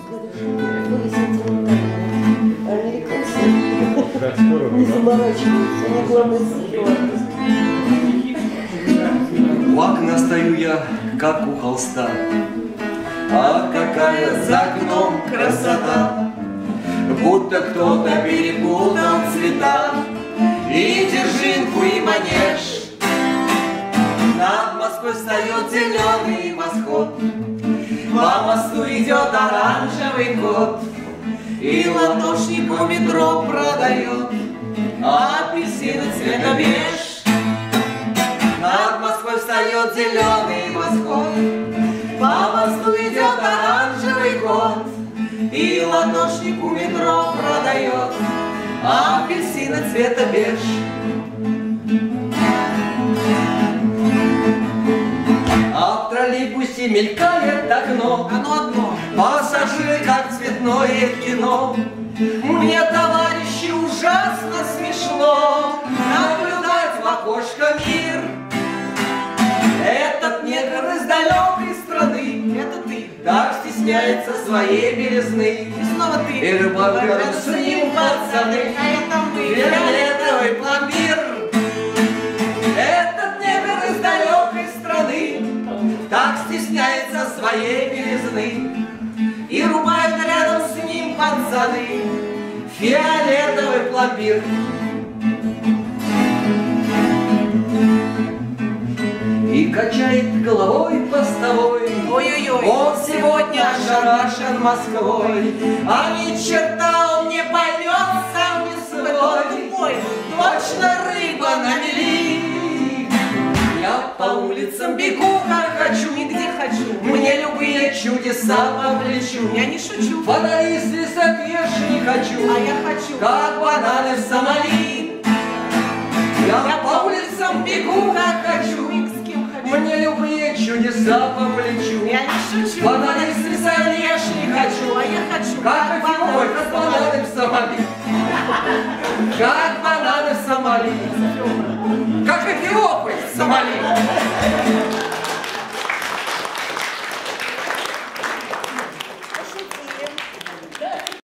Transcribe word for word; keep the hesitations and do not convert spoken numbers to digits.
были сентиментальные. Американцы не заморачиваются, они главное сыгрывают. У окна стою я, как у холста, а какая за окном красота! Будто кто-то перепутал цвета и Дзержинку, и Манеж. Над Москвой встает зеленый восход, по мосту идет оранжевый кот, и латошник у метро продает апельсины цвета беж. Над Москвой встает зеленый восход, по мосту идет оранжевый кот, и латошник у метро продает апельсины цвета беж. А в троллейбусе мелькает окно, оно одно. Пассажиры, как цветное кино. Мне, товарищи, ужасно смешно наблюдать в окошко мир. Этот негр из далекой страны, Это ты. так стесняется своей белизны. И снова ты. И рыбак с ним пацаны, А это мы. фиолетовый пломбир. Этот негр из далекой страны так стесняется своей белизны. И рубают рядом с ним пацаны фиолетовый пломбир. И качает головой постовой. Ой-ой-ой. Он сегодня ошарашен Москвой, а ни черта он не поймет сам не свой. Точно рыба на мели. Я по улицам бегу, как хочу, Нигде хочу. мне любые чудеса по плечу. Я не шучу. Фонари с высоквеш не хочу, А я хочу. как бананы в Сомали. Я по улицам бегу, как хочу, Ни с кем хочу. мне любые чудеса по плечу. Я не шучу. Бананы с высоквеш не хочу, А я хочу. как Эфиопия, как бананы в Сомали. Как бананы в Сомали. Как Эфиопия в Сомали.